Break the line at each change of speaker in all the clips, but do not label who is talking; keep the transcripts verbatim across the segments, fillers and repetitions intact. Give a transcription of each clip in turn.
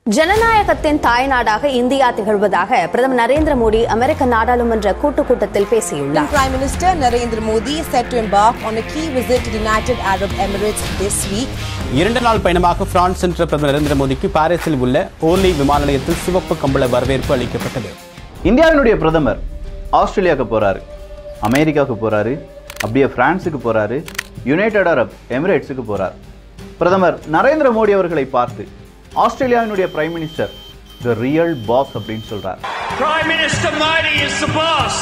ஜனநாயகத்தின் தாய்நாடாக இந்தியா திகழ்வதாக பிரதமர் நரேந்திர மோடி அமெரிக்க நாடாளுமன்ற கூட்டுக் கூட்டத்தில் பேசியுள்ளார்.
Prime Minister Narendra Modi set to embark on a key visit to the United Arab Emirates this week.
இரண்டு நாள் பயணமாக பிரான்ஸ் சென்ற பிரதமர் நரேந்திர மோடிக்கு பாரிஸில் உள்ள ஓர்லி விமான நிலையத்தில் சிவப்பு கம்பள வரவேற்பு அளிக்கப்பட்டது.
இந்தியாவினுடைய பிரதமர் ஆஸ்திரேலியாவுக்கு போறாரு, அமெரிக்காவுக்கு போறாரு, அப்படியே பிரான்ஸுக்கு போறாரு, யுனைடெட் அரப் எமிரேட்ஸுக்கு போறார். பிரதமர் நரேந்திர மோடி அவர்களை பார்த்து ஆஸ்திரேலியாவினுடைய prime minister the real boss அப்படின்னு சொல்றார்.
Prime Minister Modi is the boss.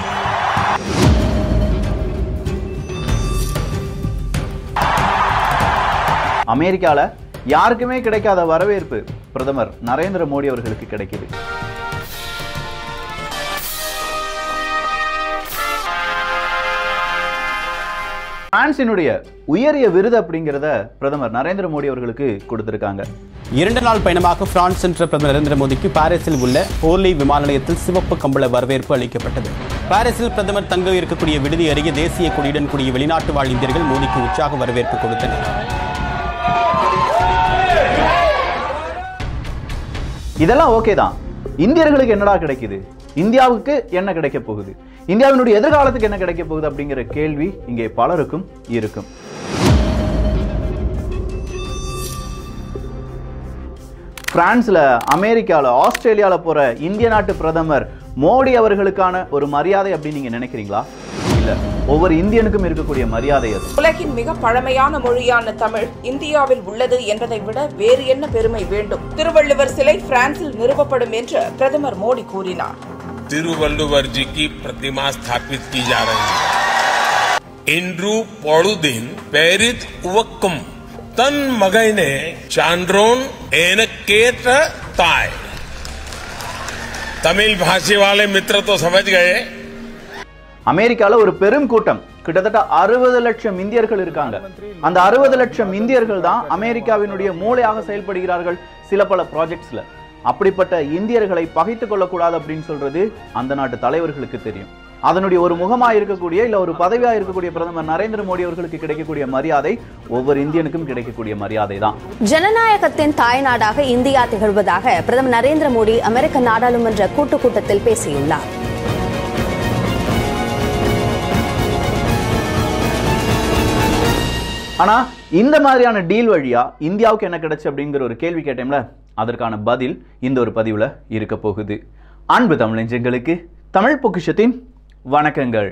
அமெரிக்கால யாருக்குமே கிடைக்காத வரவேற்பு பிரதமர் நரேந்திர மோடி அவர்களுக்கு கிடைக்குது. பிரான்சினுடைய உயரிய விருது அப்படிங்கிறத பிரதமர் நரேந்திர மோடி அவர்களுக்கு கொடுத்திருக்காங்க.
இரண்டு நாள் பயணமாக பிரான்ஸ் சென்ற பிரதமர் நரேந்திர மோடிக்கு பாரிஸில் உள்ள ஓர்லி விமான நிலையத்தில் சிவப்பு கம்பள வரவேற்பு அளிக்கப்பட்டது. பாரிஸில் பிரதமர் தங்க இருக்கக்கூடிய விடுதி அருகே தேசிய கொடியுடன் கூடிய வெளிநாட்டு வாழ் இந்தியர்கள் மோடிக்கு உற்சாக வரவேற்பு கொடுத்தனர்.
இதெல்லாம் ஓகே தான். இந்தியர்களுக்கு என்னடா கிடைக்குது, இந்தியாவுக்கு என்ன கிடைக்க போகுது, இந்தியாவினுடைய எதிர்காலத்துக்கு என்ன கிடைக்க போகுது அப்படிங்கிற கேள்வி இங்கே பலருக்கும் இருக்கும். பிரான்ஸ்ல, அமெரிக்கால, ஆஸ்திரேலியால போற இந்திய நாட்டு பிரதமர் மோடி அவர்களுக்கான ஒரு மரியாதை அப்படின்னு நீங்க நினைக்கிறீங்களா? இல்ல, ஒவ்வொரு இந்தியனுக்கும் இருக்கக்கூடிய மரியாதை அது.
உலகின் மிக பழமையான மொழியான தமிழ் இந்தியாவில் உள்ளது என்பதை விட வேறு என்ன பெருமை வேண்டும்? திருவள்ளுவர் சிலை பிரான்சில் நிறுவப்படும் என்று பிரதமர் மோடி கூறினார்.
तिरुवल्लुवर जी की प्रतिमा स्थापित की जा रही है. इंड्रू पौड़ुदिन पेरित उवक्कम तन मगैने चांड्रोन एनकेट ताय. तमिल भाषी वाले मित्र तो समझ गए.
அமெரிக்கால ஒரு பெரும் கூட்டம், கிட்டத்தட்ட அறுபது லட்சம் இந்தியர்கள் இருக்காங்க. அந்த அறுபது லட்சம் இந்தியர்கள் தான் அமெரிக்காவினுடைய மூளையாக செயல்படுகிறார்கள் சில பல ப்ராஜெக்ட்ஸ்ல. அப்படிப்பட்ட இந்தியர்களை பகைத்துக் கொள்ளக்கூடாது அப்படின்னு சொல்றது அந்த நாட்டு தலைவர்களுக்கு தெரியும். அதனுடைய ஒரு முகமா இருக்கக்கூடிய இல்ல ஒரு பதவியா இருக்கக்கூடிய பிரதமர் நரேந்திர மோடி அவர்களுக்கு கிடைக்கக்கூடிய மரியாதை ஒவ்வொரு இந்தியனுக்கும் கிடைக்கக்கூடிய மரியாதை தான்.
ஜனநாயகத்தின் தாய்நாடாக இந்தியா திகழ்வதாக பிரதமர் நரேந்திர மோடி அமெரிக்க நாடாளுமன்ற கூட்டுக் கூட்டத்தில் பேசியுள்ளார்.
ஆனா இந்த மாதிரியான டீல் வழியா இந்தியாவுக்கு என்ன கிடைச்சு அப்படிங்கிற ஒரு கேள்வி கேட்டேன்ல, அதற்கான பதில் இந்த ஒரு பதிவுல இருக்க போகுது. அன்பு தமிழ் நெஞ்சங்களுக்கு தமிழ் பொக்கிஷத்தின் வணக்கங்கள்.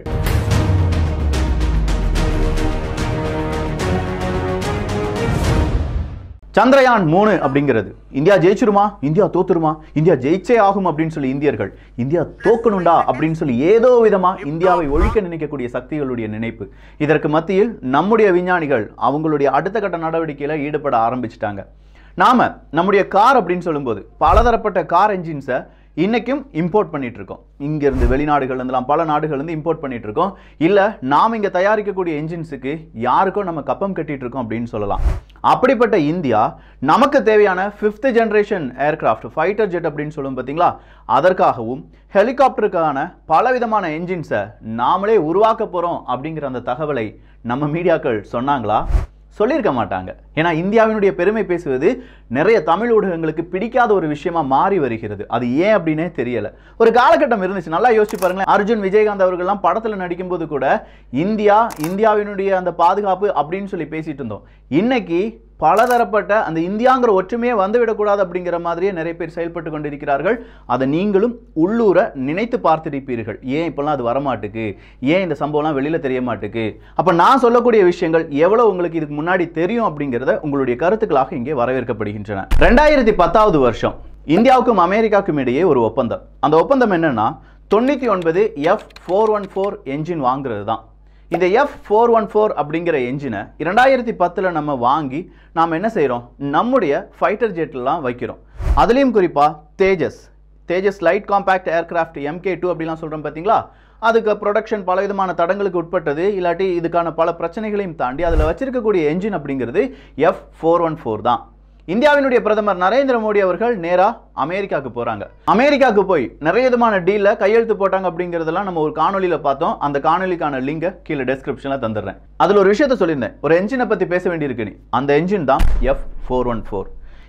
சந்திரயான் மூணு அப்படிங்கிறது இந்தியா ஜெயிச்சிருமா, இந்தியா தோத்துருமா, இந்தியா ஜெயிச்சே ஆகும் அப்படின்னு சொல்லி இந்தியர்கள் இந்தியா தோக்கணுண்டா அப்படின்னு சொல்லி ஏதோ விதமா இந்தியாவை ஒழிக்க நினைக்கக்கூடிய சக்திகளுடைய நினைப்பு. இதற்கு மத்தியில் நம்முடைய விஞ்ஞானிகள் அவங்களுடைய அடுத்த கட்ட நடவடிக்கையில ஈடுபட ஆரம்பிச்சிட்டாங்க. நாம நம்முடைய கார் அப்படின்னு சொல்லும்போது பலதரப்பட்ட கார் என்ஜின்ஸை இன்னைக்கும் இம்போர்ட் பண்ணிட்டு இருக்கோம். இங்கிருந்து வெளிநாடுகள் இருந்தெல்லாம் பல நாடுகள் இருந்து இம்போர்ட் பண்ணிட்டு இருக்கோம். இல்ல நாம் இங்க தயாரிக்கக்கூடிய என்ஜின்ஸுக்கு யாருக்கோ நம்ம கப்பம் கட்டிட்டு இருக்கோம் அப்படின்னு சொல்லலாம். அப்படிப்பட்ட இந்தியா நமக்கு தேவையான fifth generation aircraft fighter jet அப்படின்னு சொல்லுவோம் பார்த்தீங்களா, அதற்காகவும் ஹெலிகாப்டருக்கான பலவிதமான என்ஜின்ஸை நாமளே உருவாக்க போறோம் அப்படிங்கிற அந்த தகவலை நம்ம மீடியாக்கள் சொன்னாங்களா? சொல்லியிருக்க மாட்டாங்க. ஏன்னா இந்தியாவினுடைய பெருமை பேசுவது நிறைய தமிழ் ஊடகங்களுக்கு பிடிக்காத ஒரு விஷயமா மாறி வருகிறது. அது ஏன் அப்படின்னே தெரியல. ஒரு காலகட்டம் இருந்துச்சு, நல்லா யோசிச்சு பாருங்களேன். அர்ஜுன், விஜயகாந்த் அவர்கள்லாம் படத்துல நடிக்கும் போது கூட இந்தியா, இந்தியாவினுடைய அந்த பாதுகாப்பு அப்படின்னு சொல்லி பேசிட்டு இருந்தோம். இன்னைக்கு பலதரப்பட்ட அந்த இந்தியாங்கிற ஒற்றுமையே வந்துவிடக்கூடாது அப்படிங்கிற மாதிரியே நிறைய பேர் செயல்பட்டு கொண்டிருக்கிறார்கள். அதை நீங்களும் உள்ளூர நினைத்து பார்த்திருப்பீர்கள். ஏன் இப்பெல்லாம் அது வரமாட்டுக்கு, ஏன் இந்த சம்பவம்லாம் வெளியில தெரிய மாட்டுக்கு, அப்ப நான் சொல்லக்கூடிய விஷயங்கள் எவ்வளவு உங்களுக்கு இதுக்கு முன்னாடி தெரியும் அப்படிங்கிறத உங்களுடைய கருத்துக்களாக இங்கே வரவேற்கப்படுகின்றன. ரெண்டாயிரத்தி பத்தாவது வருஷம் இந்தியாவுக்கும் அமெரிக்காவுக்கும் இடையே ஒரு ஒப்பந்தம். அந்த ஒப்பந்தம் என்னன்னா தொண்ணூத்தி ஒன்பது F four one four engine வாங்குறது தான். இந்த எஃப் ஃபோர் ஒன் ஃபோர் அப்படிங்கிற என்ஜினை இரண்டாயிரத்தி பத்துல நம்ம வாங்கி நாம் என்ன செய்கிறோம், நம்முடைய ஃபைட்டர் ஜெட்லாம் வைக்கிறோம். அதுலேயும் குறிப்பாக Tejas Tejas light compact aircraft MK two அப்படிலாம் சொல்கிறோம் பார்த்தீங்களா, அதுக்கு ப்ரொடக்ஷன் பல விதமான தடங்களுக்கு உட்பட்டது. இல்லாட்டி இதுக்கான பல பிரச்சனைகளையும் தாண்டி அதில் வச்சிருக்கக்கூடிய என்ஜின் அப்படிங்கிறது எஃப் ஃபோர் ஒன் ஃபோர் தான். இந்தியாவினுடைய பிரதமர் நரேந்திர மோடி அவர்கள் நேரா அமெரிக்காவுக்கு போறாங்க. அமெரிக்காவுக்கு போய் நிறைய விதமான டீல்ல கையெழுத்து போட்டாங்க அப்படிங்கறதெல்லாம் நம்ம ஒரு காணொலியில பார்த்தோம். அந்த காணொலிக்கான லிங்கை கீழே டிஸ்கிரிப்ஷன்ல தந்துடுறேன். அதுல ஒரு விஷயத்தை சொல்லியிருந்தேன், ஒரு என்ஜினை பத்தி பேச வேண்டியிருக்கு. அந்த என்ஜின் தான் எஃப் ஃபோர் ஒன் ஃபோர்.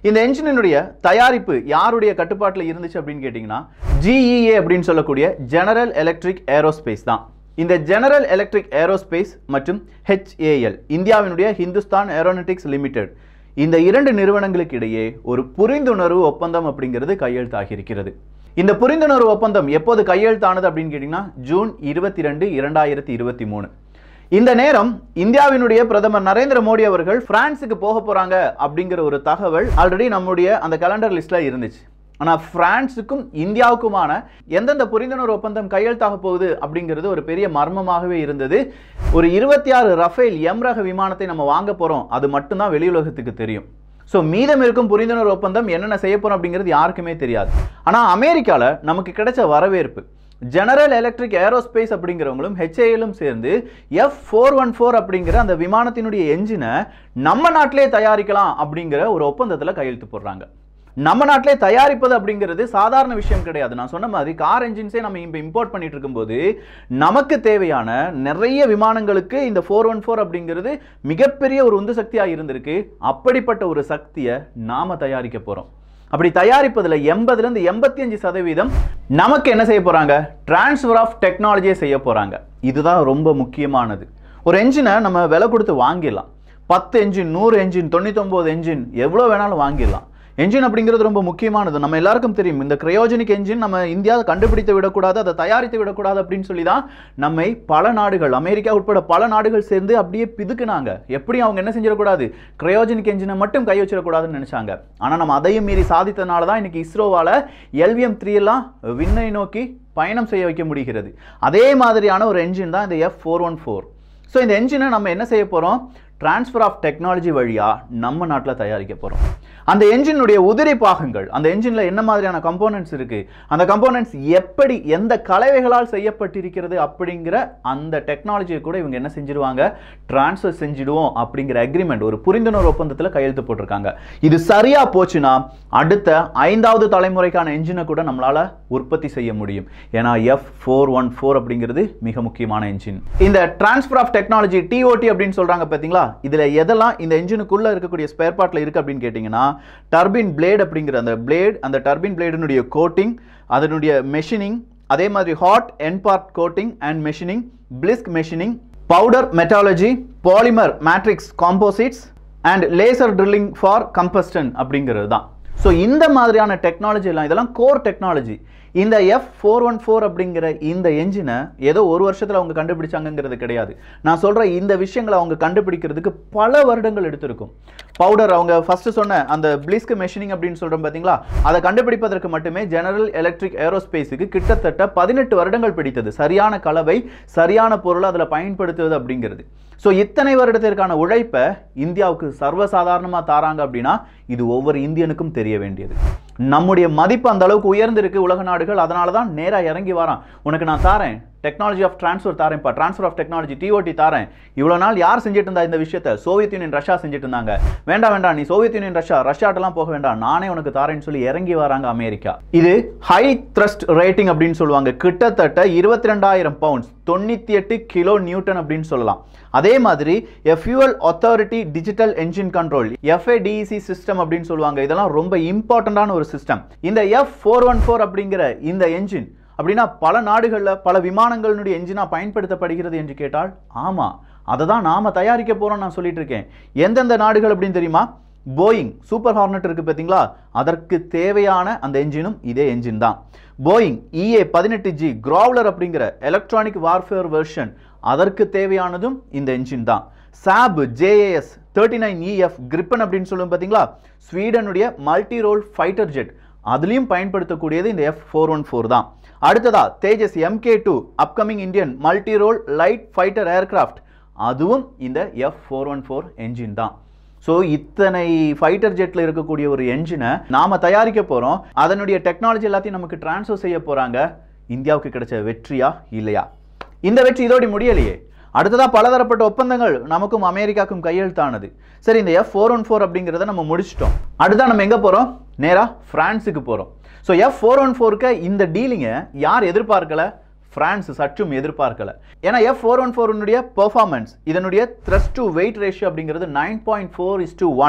இந்த என்ஜினுடைய தயாரிப்பு யாருடைய கட்டுப்பாட்டில் இருந்துச்சு அப்படின்னு கேட்டிங்கன்னா ஜிஇஏ அப்படின்னு சொல்லக்கூடிய ஜெனரல் எலக்ட்ரிக் ஏரோஸ்பேஸ் தான். இந்த ஜெனரல் எலக்ட்ரிக் ஏரோஸ்பேஸ் மற்றும் ஹெச்ஏஎல் இந்தியாவினுடைய ஹிந்துஸ்தான் ஏரோநாட்டிக்ஸ் லிமிடெட் இந்த இரண்டு நிறுவனங்களுக்கு இடையே ஒரு புரிந்துணர்வு ஒப்பந்தம் அப்படிங்கிறது கையெழுத்தாகி இருக்கிறது. இந்த புரிந்துணர்வு ஒப்பந்தம் எப்போது கையெழுத்தானது அப்படின்னு கேட்டிங்கன்னா ஜூன் இருபத்தி ரெண்டு இரண்டாயிரத்தி இருபத்தி மூணு இந்த நேரம் இந்தியாவினுடைய பிரதமர் நரேந்திர மோடி அவர்கள் பிரான்ஸுக்கு போக போறாங்க அப்படிங்கிற ஒரு தகவல் ஆல்ரெடி நம்முடைய அந்த கேலண்டர் லிஸ்ட்ல இருந்துச்சு. ஆனால் பிரான்ஸுக்கும் இந்தியாவுக்குமான எந்தெந்த புரிந்துணர்வு ஒப்பந்தம் கையெழுத்தாக போகுது அப்படிங்கிறது ஒரு பெரிய மர்மமாகவே இருந்தது. ஒரு இருபத்தி ஆறு ரஃபேல் எம் ரக விமானத்தை நம்ம வாங்க போறோம், அது மட்டும்தான் வெளியுலகத்துக்கு தெரியும். ஸோ மீதம் இருக்கும் புரிந்துணர்வு ஒப்பந்தம் என்னென்ன செய்ய போறோம் அப்படிங்கிறது யாருக்குமே தெரியாது. ஆனால் அமெரிக்காவில் நமக்கு கிடைச்ச வரவேற்பு, ஜெனரல் எலக்ட்ரிக் ஏரோஸ்பேஸ் அப்படிங்கிறவங்களும் ஹெச்ஏஎலும் சேர்ந்து எஃப் ஃபோர் ஒன் ஃபோர் அப்படிங்கிற அந்த விமானத்தினுடைய என்ஜினை நம்ம நாட்டிலே தயாரிக்கலாம் அப்படிங்கிற ஒரு ஒப்பந்தத்தில் கையெழுத்து போடுறாங்க. நம்ம நாட்டிலே தயாரிப்பது அப்படிங்கிறது சாதாரண விஷயம் கிடையாது. நான் சொன்ன மாதிரி கார் என்ஜின்ஸே நம்ம இப்போ இம்போர்ட் பண்ணிட்டு இருக்கும்போது நமக்கு தேவையான நிறைய விமானங்களுக்கு இந்த ஃபோர் ஒன் ஃபோர் அப்படிங்கிறது மிகப்பெரிய ஒரு உந்து சக்தியாக இருந்திருக்கு. அப்படிப்பட்ட ஒரு சக்தியை நாம தயாரிக்க போறோம். அப்படி தயாரிப்பதில் எண்பதுலேருந்து எண்பத்தி அஞ்சு சதவீதம் நமக்கு என்ன செய்ய போறாங்க, டிரான்ஸ்ஃபர் ஆஃப் டெக்னாலஜியை செய்ய போறாங்க. இதுதான் ரொம்ப முக்கியமானது. ஒரு என்ஜினை நம்ம விலை கொடுத்து வாங்கிடலாம். பத்து என்ஜின், நூறு என்ஜின், தொண்ணூத்தி ஒன்பது என்ஜின், எவ்வளோ வேணாலும் வாங்கிடலாம். என்ஜின் அப்படிங்கிறது ரொம்ப முக்கியமானது. நம்ம எல்லாருக்கும் தெரியும், இந்த கிரையோஜெனிக் என்ஜின் நம்ம இந்தியா கண்டுபிடித்து விடக்கூடாது, அதை தயாரித்து விடக்கூடாது அப்படின்னு சொல்லி தான் நம்மை பல நாடுகள், அமெரிக்கா உட்பட பல நாடுகள் சேர்ந்து அப்படியே பிதுக்குனாங்க. எப்படி அவங்க என்ன செஞ்சிடக்கூடாது, கிரையோஜெனிக் என்ஜினை மட்டும் கை வச்சிடக்கூடாதுன்னு நினைச்சாங்க. ஆனால் நம்ம அதையும் மீறி சாதித்ததுனால தான் இன்னைக்கு இஸ்ரோவால் எல்விஎம் த்ரீ எல்லாம் விண்ணை நோக்கி பயணம் செய்ய வைக்க முடிகிறது. அதே மாதிரியான ஒரு என்ஜின் தான் இந்த F four one four. So இந்த என்ஜினை நம்ம என்ன செய்ய போகிறோம், டிரான்ஸ்ஃபர் ஆஃப் டெக்னாலஜி வழியாக நம்ம நாட்டில் தயாரிக்க போகிறோம். அந்த என்ஜினுடைய உதிரி பாகங்கள், அந்த என்ஜினில் என்ன மாதிரியான கம்போனன்ட்ஸ் இருக்குது, அந்த கம்போனன்ட்ஸ் எப்படி எந்த கலவைகளால் செய்யப்பட்டிருக்கிறது அப்படிங்கிற அந்த டெக்னாலஜியை கூட இவங்க என்ன செஞ்சிருவாங்க, டிரான்ஸ்ஃபர் செஞ்சிடுவோம் அப்படிங்கிற அக்ரிமெண்ட், ஒரு புரிந்துணர்வு ஒப்பந்தத்தில் கையெழுத்து போட்டிருக்காங்க. இது சரியா போச்சுன்னா அடுத்த ஐந்தாவது தலைமுறைக்கான என்ஜினை கூட நம்மளால உற்பத்தி செய்ய முடியும். ஏன்னா எஃப் ஃபோர் ஒன் ஃபோர் அப்படிங்கிறது மிக முக்கியமான என்ஜின். இந்த டிரான்ஸ்ஃபர் ஆஃப் டெக்னாலஜி டிஓடி அப்படின்னு சொல்றாங்க பார்த்தீங்களா, இதுல எதெல்லாம் இந்த என்ஜினுக்குள்ள இருக்கக்கூடிய ஸ்பேர் பார்ட்ல இருக்கு அப்படின்னு கேட்டீங்கன்னா, டர்பின் பிளேட் அப்படிங்கிற அந்த பிளேட், அந்த டர்பின் பிளேடினுடைய கோட்டிங், அதனுடைய மெஷினிங், அதே மாதிரி hot end part coating and machining, blisk machining, powder metallurgy, polymer matrix composites and laser drilling for combustion அப்படிங்கிறது தான். ஸோ இந்த மாதிரியான டெக்னாலஜி எல்லாம், இதெல்லாம் கோர் டெக்னாலஜி. இந்த எஃப் ஃபோர் ஒன் ஃபோர் அப்படிங்கிற இந்த என்ஜினை ஏதோ ஒரு வருஷத்தில் அவங்க கண்டுபிடிச்சாங்கிறது கிடையாது. நான் சொல்ற இந்த விஷயங்களை அவங்க கண்டுபிடிக்கிறதுக்கு பல வருடங்கள் எடுத்திருக்கும். பவுடர் அவங்க ஃபர்ஸ்ட் சொன்ன அந்த பிளிஸ்க் மெஷினிங் அப்படின்னு சொல்றோம் பார்த்தீங்களா, அதை கண்டுபிடிப்பதற்கு மட்டுமே ஜெனரல் எலக்ட்ரிக் ஏரோஸ்பேஸுக்கு கிட்டத்தட்ட பதினெட்டு வருடங்கள் பிடித்தது. சரியான கலவை, சரியான பொருளை அதில் பயன்படுத்துவது அப்படிங்கிறது. ஸோ இத்தனை வருடத்திற்கான உழைப்பை இந்தியாவுக்கு சர்வசாதாரணமாக தாராங்க அப்படின்னா இது ஒவ்வொரு இந்தியனுக்கும் தெரிய வேண்டியது. நம்முடைய மதிப்பு அந்த அளவுக்கு உயர்ந்திருக்கு உலக நாடுகள், அதனால தான் நேராக இறங்கி வரான். உனக்கு நான் தாரேன், டெக்னாலஜி ஆஃப் டிரான்ஸ்ஃபர் தாரேன்ப்பா, டிரான்ஸ்ஃபர் ஆஃப் டெக்னாலஜி டிஓடி தாரேன். இவ்வளோ நாள் யார் செஞ்சுட்டு இருந்தா இந்த விஷயத்தை, சோவியத் யூனியன், ரஷ்யா செஞ்சுட்டு இருந்தாங்க. வேண்டாம் வேண்டாம், நீ சோவியத் யூனியன், ரஷ்யா ரஷ்யாட்டெல்லாம் போக வேண்டாம், நானே உனக்கு தாரேன்னு சொல்லி இறங்கி வராங்க அமெரிக்கா. இது ஹை த்ரஸ்ட் ரேட்டிங் அப்படின்னு சொல்லுவாங்க. கிட்டத்தட்ட இருபத்தி ரெண்டாயிரம் பவுண்ட்ஸ், தொண்ணூத்தி எட்டு கிலோ நியூட்டன் அப்படின்னு சொல்லலாம். அதே மாதிரி fuel authority digital engine control, FADEC system அப்படின்னு சொல்லுவாங்க. இதெல்லாம் ரொம்ப இம்பார்ட்டன்டான ஒரு சிஸ்டம். இந்த எஃப் ஃபோர் ஒன் ஃபோர் அப்படிங்கிற இந்த என்ஜின் அப்படின்னா பல நாடுகளில் பல விமானங்களுடைய என்ஜினா பயன்படுத்தப்படுகிறது என்று கேட்டால் ஆமா, அதை தான் நாம தயாரிக்க போறோம் நான் சொல்லிட்டு இருக்கேன். எந்தெந்த நாடுகள் அப்படின்னு தெரியுமா? போயிங் சூப்பர் ஹார்னட் இருக்கு பார்த்தீங்களா, அதற்கு தேவையான அந்த என்ஜினும் இதே என்ஜின் தான். போயிங் இஏ பதினெட்டு ஜி கிராவ்லர் அப்படிங்கிற எலக்ட்ரானிக் வார்ஃபேர் வெர்ஷன், அதற்கு தேவையானதும் இந்த என்ஜின் தான். Saab JAS thirty nine E F Gripen அப்படின்னு சொல்லுவோம் பார்த்தீங்களா, ஸ்வீடனுடைய மல்டி ரோல் ஃபைட்டர் ஜெட், அதுலேயும் பயன்படுத்தக்கூடியது இந்த எஃப் ஃபோர் ஒன் ஃபோர் தான். அடுத்ததா Tejas MK two upcoming Indian multi role light fighter aircraft, அதுவும் இந்த F four one four engine தான். ஸோ இத்தனை ஃபைட்டர் ஜெட்டில் இருக்கக்கூடிய ஒரு என்ஜினை நாம தயாரிக்க போகிறோம். அதனுடைய டெக்னாலஜி எல்லாத்தையும் நமக்கு டிரான்ஸ்ஃபர் செய்ய போகிறாங்க. இந்தியாவுக்கு கிடைச்ச வெற்றியா இல்லையா? இந்த வெற்றி இதோடு முடியலையே. அடுத்ததாக பலதரப்பட்ட ஒப்பந்தங்கள் நமக்கும் அமெரிக்காவுக்கும் கையெழுத்தானது. சரி, இந்த எஃப் ஃபோர் ஒன் ஃபோர் அப்படிங்கிறத நம்ம முடிச்சிட்டோம். அடுத்தா நம்ம எங்கே போகிறோம்? நேராக ஃப்ரான்ஸுக்கு போகிறோம். ஸோ எஃப் ஃபோர் ஒன் ஃபோருக்கு இந்த டீலிங்கை யார் எதிர்பார்க்கல? பிரான்ஸ் சற்றும் எதிர்பார்க்கல. ஏன்னா F four one four performance, இதனுடைய த்ரஸ்ட் டு வெயிட் ரேஷியோ அப்படிங்கிறது nine point four is to one.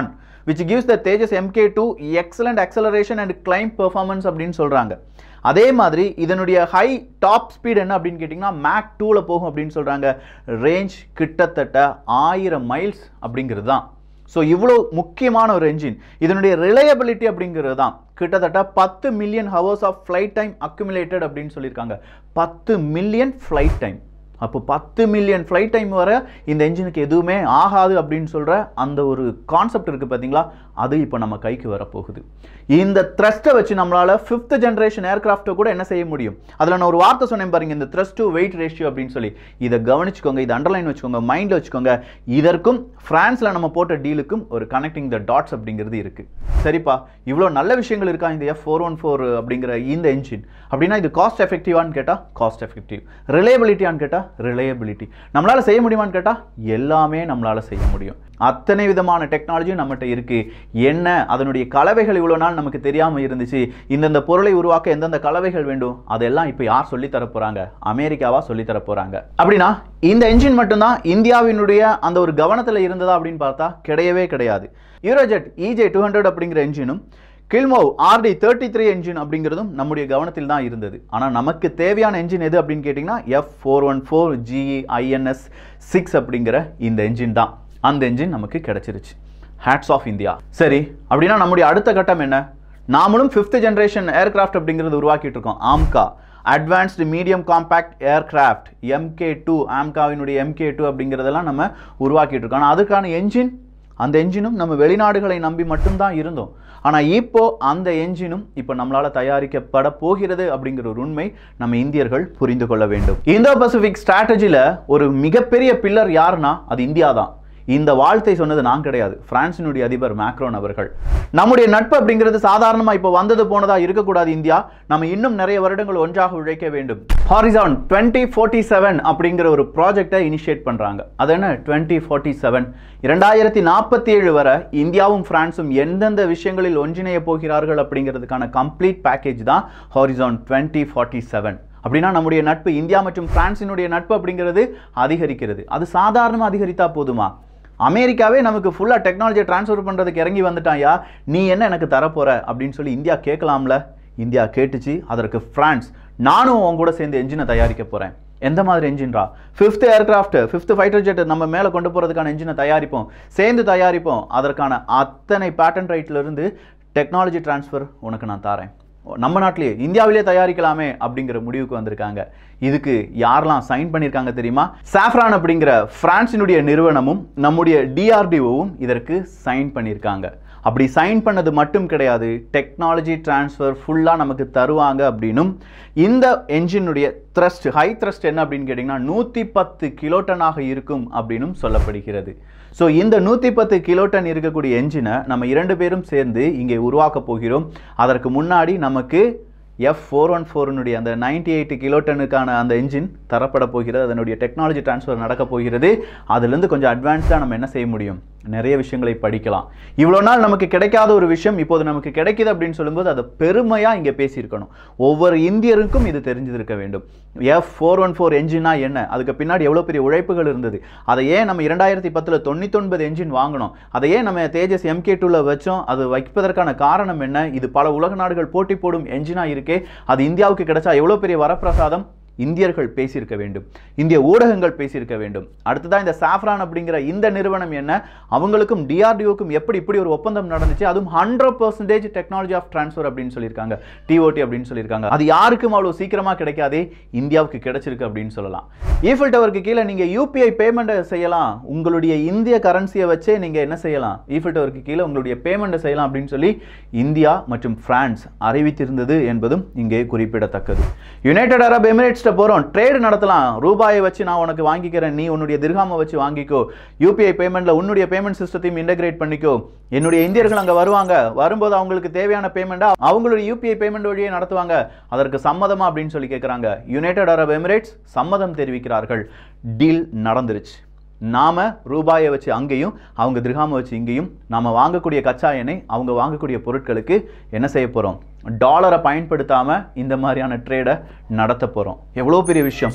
which gives the Tejas M K two excellent acceleration and climb performance அப்படின்னு சொல்றாங்க. அதே மாதிரி இதனுடைய ஹை டாப் ஸ்பீட் என்ன அப்படின்னு கேட்டிங்கன்னா மேக் டூல போகும் அப்படின்னு சொல்றாங்க. ரேஞ்ச் கிட்டத்தட்ட ஆயிரம் மைல்ஸ் அப்படிங்கிறது தான். ஸோ இவ்வளோ முக்கியமான ஒரு என்ஜின். இதனுடைய ரிலையபிலிட்டி அப்படிங்கிறது தான் கிட்டத்தட்ட பத்து million hours of flight time accumulated அப்படின்னு சொல்லியிருக்காங்க. பத்து மில்லியன் ஃப்ளைட் டைம். அப்போ பத்து மில்லியன் ஃப்ளைட் டைம் வர இந்த என்ஜினுக்கு எதுவுமே ஆகாது அப்படின்னு சொல்கிற அந்த ஒரு கான்செப்ட் இருக்குது பார்த்தீங்களா, அது இப்போ நம்ம கைக்கு வரப்போகுது. இந்த த்ரஸ்ட்டை வச்சு நம்மளால் ஃபிஃப்த் ஜென்ரேஷன் ஏர்கிராஃப்ட்டை கூட என்ன செய்ய முடியும். அதில் நான் ஒரு வார்த்தை சொன்னேன் பாருங்க, இந்த த்ரஸ்ட் டு வெயிட் ரேஷியோ அப்படின்னு சொல்லி. இதை கவனிச்சுக்கோங்க, இதை அண்டர்லைன் வச்சுக்கோங்க, மைண்டில் வச்சுக்கோங்க. இதற்கும் ஃப்ரான்ஸில் நம்ம போட்ட டீலுக்கும் ஒரு கனெக்டிங் த டாட்ஸ் அப்படிங்கிறது இருக்குது. சரிப்பா, இவ்வளோ நல்ல விஷயங்கள் இருக்கா இந்த எஃப் ஃபோர் ஒன் ஃபோர் அப்படிங்கிற இந்த என்ஜின். அப்படின்னா இது காஸ்ட் எஃபெக்டிவான்னு கேட்டால் காஸ்ட் எஃபெக்டிவ், ரிலையபிலிட்டியான்னு கேட்டால் ரிலையபிலிட்டி. நம்மளால் செய்ய முடியுமான்னு கேட்டால் எல்லாமே நம்மளால் செய்ய முடியும். அத்தனை விதமான டெக்னாலஜியும் நம்மகிட்ட இருக்கு. என்ன அதனுடைய கலவைகள் இவ்வளோ நாள் நமக்கு தெரியாமல் இருந்துச்சு. இந்தந்த பொருளை உருவாக்க எந்தெந்த கலவைகள் வேண்டும் அதெல்லாம் இப்போ யார் சொல்லி தர போறாங்க? அமெரிக்காவா சொல்லி தர போறாங்க. அப்படின்னா இந்த என்ஜின் மட்டும்தான் இந்தியாவினுடைய அந்த ஒரு கவனத்தில் இருந்ததா அப்படின்னு பார்த்தா கிடையவே கிடையாது. Eurojet E J two hundred அப்படிங்கிற என்ஜினும் Klimov R D thirty three engine அப்படிங்கிறதும் நம்முடைய கவனத்தில் தான் இருந்தது. ஆனால் நமக்கு தேவையான என்ஜின் எது அப்படின்னு கேட்டிங்கன்னா F four one four G I N S six அப்படிங்கிற இந்த என்ஜின் தான். அந்த என்ஜின் நமக்கு கிடைச்சிருச்சு. Hats off India. சரி, அப்படின்னா நம்முடைய அடுத்த கட்டம் என்ன? நாமளும் ஃபிஃப்த் ஜென்ரேஷன் ஏர்கிராஃப்ட் அப்படிங்கிறது உருவாக்கிட்டு இருக்கோம். AMCA, advanced medium compact aircraft M K two, ஆம்காவினுடைய எம் கே டூ அப்படிங்கிறதெல்லாம் நம்ம உருவாக்கிட்டு இருக்கோம். ஆனால் அதுக்கான என்ஜின், அந்த என்ஜினும் நம்ம வெளிநாடுகளை நம்பி மட்டும்தான் இருந்தோம். ஆனால் இப்போ அந்த என்ஜினும் இப்போ நம்மளால் தயாரிக்கப்பட போகிறது அப்படிங்கிற ஒரு உண்மை நம்ம இந்தியர்கள் புரிந்து கொள்ள வேண்டும். இந்தோ பசிபிக் ஸ்ட்ராட்டஜியில் ஒரு மிகப்பெரிய பில்லர் யாருன்னா அது இந்தியா தான். இந்த வாழ்த்தை சொன்னது நான் கிடையாது, பிரான்சினுடைய அதிபர் மேக்ரோன் அவர்கள். நம்முடைய நட்பு அப்படிங்கிறது சாதாரணமா இப்போ வந்தது போனதா இருக்கக்கூடாது. இந்தியா நம்ம இன்னும் நிறைய வருடங்கள் ஒன்றாக உழைக்க வேண்டும். ஹாரிசான் டுவெண்ட்டி ஃபோர்ட்டி செவன் அப்படிங்கிற ஒரு ப்ராஜெக்டை இனிஷியேட் பண்றாங்க. அது என்ன டுவெண்ட்டி ஃபோர்ட்டி செவன்? இரண்டாயிரத்தி நாற்பத்தி ஏழு வரை இந்தியாவும் பிரான்சும் எந்தெந்த விஷயங்களில் ஒன்றிணைய போகிறார்கள் அப்படிங்கிறதுக்கான கம்ப்ளீட் பேக்கேஜ் தான் ஹாரிசான் டுவெண்ட்டி ஃபோர்ட்டி செவன். அப்படின்னா நம்முடைய நட்பு, இந்தியா மற்றும் பிரான்சினுடைய நட்பு அப்படிங்கிறது அதிகரிக்கிறது. அது சாதாரணமாக அதிகரித்தா போதுமா? அமெரிக்காவே நமக்கு ஃபுல்லாக டெக்னாலஜியை டிரான்ஸ்ஃபர் பண்ணுறதுக்கு இறங்கி வந்துட்டாயா, நீ என்ன எனக்கு தரப்போற அப்படின்னு சொல்லி இந்தியா கேட்கலாம்ல. இந்தியா கேட்டுச்சு. அதற்கு பிரான்ஸ், நானும் உங்க கூட சேர்ந்து என்ஜினை தயாரிக்க போகிறேன். எந்த மாதிரி என்ஜின்ரா? Fifth aircraft, fifth fighter jet நம்ம மேலே கொண்டு போகிறதுக்கான என்ஜினை தயாரிப்போம், சேர்ந்து தயாரிப்போம். அதற்கான அத்தனை பேட்டன் ரைட்லேருந்து டெக்னாலஜி டிரான்ஸ்ஃபர் உனக்கு நான் தரேன். நம்ம நாட்டிலேயே இந்தியாவிலே தயாரிக்கலாமே அப்படிங்கிற முடிவுக்கு வந்திருக்காங்க. இதுக்கு யாரெல்லாம் சைன் பண்ணியிருக்காங்க தெரியுமா? சாஃப்ரான் அப்படிங்கிற பிரான்சினுடைய நிறுவனமும் நம்முடைய டிஆர்டிஓவும் இதற்கு சைன் பண்ணியிருக்காங்க. அப்படி சைன் பண்ணது மட்டும் கிடையாது, டெக்னாலஜி டிரான்ஸ்ஃபர் ஃபுல்லாக நமக்கு தருவாங்க அப்படின்னும். இந்த என்ஜினுடைய த்ரஸ்ட், ஹை த்ரஸ்ட் என்ன அப்படின்னு கேட்டிங்கன்னா நூற்றி பத்து கிலோட்டனாக இருக்கும் அப்படின்னும் சொல்லப்படுகிறது. ஸோ இந்த நூற்றி பத்து கிலோட்டன் இருக்கக்கூடிய என்ஜினை நம்ம இரண்டு பேரும் சேர்ந்து இங்கே உருவாக்க போகிறோம். அதற்கு முன்னாடி நமக்கு எஃப் ஃபோர் ஒன் ஃபோர்னுடைய அந்த நைன்டி எயிட் கிலோட்டனுக்கான அந்த என்ஜின் தரப்பட போகிறது. அதனுடைய டெக்னாலஜி டிரான்ஸ்ஃபர் நடக்க போகிறது. அதுலேருந்து கொஞ்சம் அட்வான்ஸ்டாக நம்ம என்ன செய்ய முடியும், நிறைய விஷயங்களை படிக்கலாம். இவ்வளோ நாள் நமக்கு கிடைக்காத ஒரு விஷயம் இப்போது நமக்கு கிடைக்குது அப்படின்னு சொல்லும்போது அதை பெருமையாக இங்கே பேசியிருக்கணும். ஒவ்வொரு இந்தியருக்கும் இது தெரிஞ்சிருக்க வேண்டும். எஃப் ஃபோர் ஒன் ஃபோர் என்ஜினா என்ன, அதுக்கு பின்னாடி எவ்வளோ பெரிய உழைப்புகள் இருந்தது, அதை ஏன் நம்ம இரண்டாயிரத்தி பத்தில் தொண்ணூற்றி ஒன்பது என்ஜின் வாங்கினோம், அதை ஏன் நம்ம தேஜஸ் எம் கே டூவில் வச்சோம், அது வைப்பதற்கான காரணம் என்ன, இது பல உலக நாடுகள் போட்டி போடும் என்ஜினாக இருக்கே, அது இந்தியாவுக்கு கிடைச்சா எவ்வளோ பெரிய வரப்பிரசாதம். இந்தியர்கள் பேசியிருக்க வேண்டும், இந்திய ஊடகங்கள் பேசியிருக்க வேண்டும். அடுத்ததான் இந்த சாஃப்ரான் அப்படிங்கிற இந்த நிறுவனம் என்ன, அவங்களுக்கும் டிஆர்டிஓக்கும் எப்படி இப்படி ஒரு ஒப்பந்தம் நடந்துச்சு, அதுவும் hundred percentage technology of transfer அப்படின்னு சொல்லியிருக்காங்க, டிஓடி அப்படின்னு சொல்லியிருக்காங்க. அது யாருக்கும் அவ்வளோ சீக்கிரமா கிடைக்காதே, இந்தியாவுக்கு கிடைச்சிருக்கு அப்படின்னு சொல்லலாம். ஈஃபில் டவருக்கு கீழே நீங்க யூபிஐ பேமெண்ட்டை செய்யலாம், உங்களுடைய இந்திய கரன்சியை வச்சே நீங்க என்ன செய்யலாம், ஈஃபில் டவருக்கு கீழே உங்களுடைய பேமெண்ட்டை செய்யலாம் அப்படின்னு சொல்லி இந்தியா மற்றும் பிரான்ஸ் அறிவித்திருந்தது என்பதும் இங்கே குறிப்பிடத்தக்கது. யுனைடெட் அரப் எமிரேட்ஸ் போறோம், ட்ரேட் நடத்தலாம், ரூபாயை வச்சு நான் உனக்கு வாங்கிக்கிறேன், நீ உன்னுடைய திர்ஹாமை வச்சு வாங்கிக்கோ, யூபிஐ பேமெண்ட்ல உன்னுடைய பேமெண்ட் சிஸ்டத்தையும் இன்டகிரேட் பண்ணிக்கோ. என்னுடைய இந்தியர்கள் அங்க வருவாங்க, வரும்போது அவங்களுக்கு தேவையான பேமெண்ட்டா அவங்களுடைய யூபிஐ பேமெண்ட் வழியே நடத்துவாங்க, அதற்கு சம்மதமா அப்படின்னு சொல்லி கேட்குறாங்க. யுனைடெட் அரப் எமிரேட்ஸ் சம்மதம் தெரிவிக்கிறார்கள். டீல் நடந்துருச்சு. நாம ரூபாயை வச்சு அங்கேயும், அவங்க திர்ஹாமை வச்சு இங்கேயும், நாம வாங்கக்கூடிய கச்சா எண்ணெய், அவங்க வாங்கக்கூடிய பொருட்களுக்கு என்ன செய்ய போறோம், டாலரை பயன்படுத்தாம இந்த மாதிரியான ட்ரேடை நடத்த போறோம். எவ்வளோ பெரிய விஷயம்.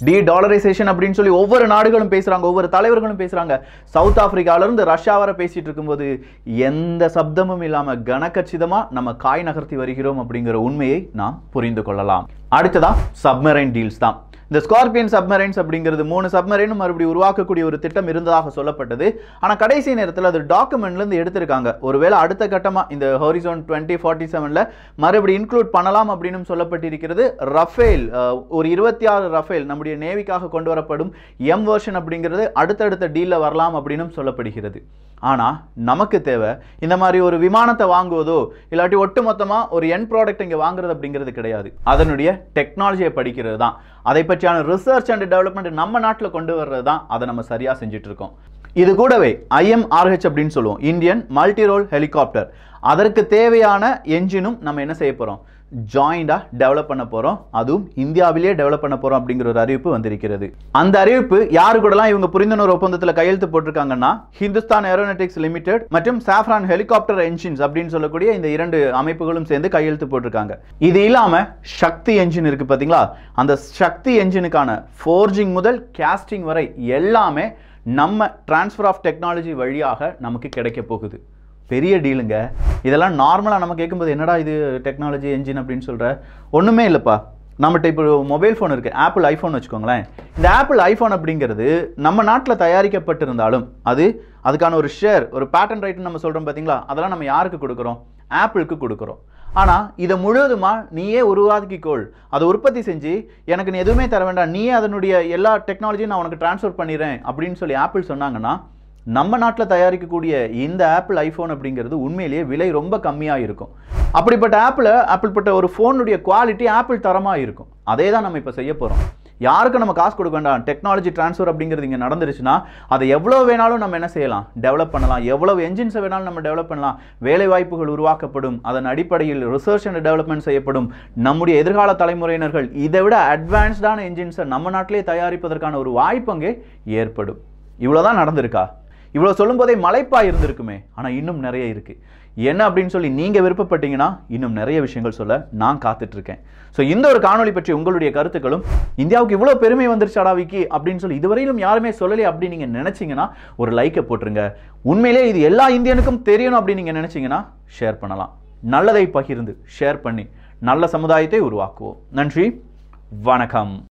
டி டாலரைசேஷன் அப்படின்னு சொல்லி ஒவ்வொரு நாடுகளும் பேசுறாங்க, ஒவ்வொரு தலைவர்களும் பேசுறாங்க. சவுத் ஆப்பிரிக்கால இருந்து ரஷ்யா வரை பேசிட்டு இருக்கும்போது எந்த சப்தமும் இல்லாம கனகச்சிதமா நம்ம காய் நகர்த்தி வருகிறோம் அப்படிங்கிற உண்மையை நாம் புரிந்து கொள்ளலாம். அடுத்ததா சப்மரைன் டீல்ஸ் தான். இந்த ஸ்கார்பியன் சப்மரைன்ஸ் அப்படிங்கிறது மூணு சப்மரைனும் மறுபடியும் உருவாக்கக்கூடிய ஒரு திட்டம் இருந்ததாக சொல்லப்பட்டது. ஆனால் கடைசி நேரத்தில் அது டாக்குமெண்ட்லேருந்து எடுத்திருக்காங்க. ஒருவேளை அடுத்த கட்டமாக இந்த ஹொரிசோன் டுவெண்ட்டி ஃபார்ட்டி செவனில் மறுபடியும் இன்க்ளூட் பண்ணலாம் அப்படின்னு சொல்லப்பட்டிருக்கிறது. ரஃபேல் ஒரு இருபத்தி ஆறு ரஃபேல் நம்முடைய நேவிக்காக கொண்டு வரப்படும் எம் வெர்ஷன் அப்படிங்கிறது அடுத்தடுத்த டீலில் வரலாம் அப்படின்னு சொல்லப்படுகிறது. ஆனால் நமக்கு தேவை இந்த மாதிரி ஒரு விமானத்தை வாங்குவதோ இல்லாட்டி ஒட்டு மொத்தமாக ஒரு என் ப்ராடக்ட் இங்கே வாங்குறது அப்படிங்கிறது கிடையாது. அதனுடைய டெக்னாலஜியை படிக்கிறது தான், அதை பற்றியான ரிசர்ச் அண்ட் டெவலப்மெண்ட் நம்ம நாட்டில் கொண்டு வர்றது தான். அதை நம்ம சரியாக செஞ்சுட்டு இருக்கோம். இது கூடவே ஐ எம் ஆர் ஹெச் அப்படின்னு சொல்லுவோம், இந்தியன் மல்டி ரோல் ஹெலிகாப்டர். அதற்கு தேவையான என்ஜினும் நம்ம என்ன செய்ய போகிறோம், ஜாயிண்டா டெவலப் பண்ண போறோம். அதுவும் இந்தியாவிலேயே டெவலப் பண்ண போறோம் அப்படிங்கிற ஒரு அறிவிப்பு வந்திருக்கிறது. அந்த அறிவிப்பு யாரு கூடலாம் இவங்க புரிந்துணர்வு ஒப்பந்தத்தில் கையெழுத்து போட்டிருக்காங்கன்னா, ஹிந்துஸ்தான் ஏரோநாட்டிக்ஸ் லிமிடெட் மற்றும் சாஃப்ரான் ஹெலிகாப்டர் என்ஜின்ஸ் அப்படின்னு சொல்லக்கூடிய இந்த இரண்டு அமைப்புகளும் சேர்ந்து கையெழுத்து போட்டிருக்காங்க. இது இல்லாம சக்தி என்ஜின் இருக்கு பாத்தீங்களா, அந்த சக்தி என்ஜினுக்கான ஃபோர்ஜிங் முதல் கேஸ்டிங் வரை எல்லாமே நம்ம டிரான்ஸ்ஃபர் ஆஃப் டெக்னாலஜி வழியாக நமக்கு கிடைக்க போகுது. பெரிய டீலுங்க. இதெல்லாம் நார்மலாக நம்ம கேட்கும்போது என்னடா இது டெக்னாலஜி என்ஜின் அப்படின்னு சொல்கிற, ஒன்றுமே இல்லைப்பா. நம்மகிட்ட இப்போ மொபைல் ஃபோன் இருக்குது, ஆப்பிள் ஐஃபோன் வச்சுக்கோங்களேன். இந்த ஆப்பிள் ஐஃபோன் அப்படிங்கிறது நம்ம நாட்டில் தயாரிக்கப்பட்டிருந்தாலும் அது அதுக்கான ஒரு ஷேர், ஒரு பேட்டன் ரைட்னு நம்ம சொல்கிறோம் பார்த்தீங்களா, அதெல்லாம் நம்ம யாருக்கு கொடுக்குறோம், ஆப்பிளுக்கு கொடுக்குறோம். ஆனால் இதை முழுவதுமாக நீயே உருவாக்கிக்கோள், அதை உற்பத்தி செஞ்சு எனக்கு நீ எதுவுமே தர வேண்டாம், நீயே அதனுடைய எல்லா டெக்னாலஜியும் நான் உனக்கு ட்ரான்ஸ்ஃபர் பண்ணிடுறேன் அப்படின்னு சொல்லி ஆப்பிள் சொன்னாங்கன்னா, நம்ம நாட்டில் தயாரிக்கக்கூடிய இந்த ஆப்பிள் ஐஃபோன் அப்படிங்கிறது உண்மையிலேயே விலை ரொம்ப கம்மியாக இருக்கும். அப்படிப்பட்ட ஆப்பிள் ஆப்பிள்பட்ட ஒரு ஃபோனுடைய குவாலிட்டி ஆப்பிள் தரமாக இருக்கும். அதே தான் நம்ம இப்போ செய்ய போகிறோம். யாருக்கும் நம்ம காசு கொடுக்க வேண்டாம். டெக்னாலஜி ட்ரான்ஸ்ஃபர் அப்படிங்கிறது இங்கே நடந்துருச்சுன்னா அதை எவ்வளோ வேணாலும் நம்ம என்ன செய்யலாம், டெவலப் பண்ணலாம். எவ்வளவு என்ஜின்ஸை வேணாலும் நம்ம டெவலப் பண்ணலாம். வேலை வாய்ப்புகள் உருவாக்கப்படும். அதன் அடிப்படையில் ரிசர்ச் அண்ட் டெவலப்மெண்ட் செய்யப்படும். நம்முடைய எதிர்கால தலைமுறையினர்கள் இதை விட அட்வான்ஸ்டான என்ஜின்ஸை நம்ம நாட்டிலே தயாரிப்பதற்கான ஒரு வாய்ப்பு அங்கே ஏற்படும். இவ்வளோதான் நடந்திருக்கா? இவ்வளோ சொல்லும் போதே மலைப்பா இருந்திருக்குமே, ஆனால் இன்னும் நிறைய இருக்குது. என்ன அப்படின்னு சொல்லி நீங்கள் விருப்பப்பட்டீங்கன்னா இன்னும் நிறைய விஷயங்கள் சொல்ல நான் காத்துட்ருக்கேன். ஸோ இந்த ஒரு காணொலி பற்றி உங்களுடைய கருத்துக்களும், இந்தியாவுக்கு இவ்வளோ பெருமை வந்துருச்சாடா விக்கி அப்படின்னு சொல்லி இதுவரையிலும் யாருமே சொல்லலை அப்படின்னு நீங்கள் நினச்சிங்கன்னா ஒரு லைக்கை போட்டுருங்க. உண்மையிலே இது எல்லா இந்தியனுக்கும் தெரியணும் அப்படின்னு நீங்கள் நினச்சிங்கன்னா ஷேர் பண்ணலாம். நல்லதை பகிர்ந்து ஷேர் பண்ணி நல்ல சமுதாயத்தை உருவாக்குவோம். நன்றி, வணக்கம்.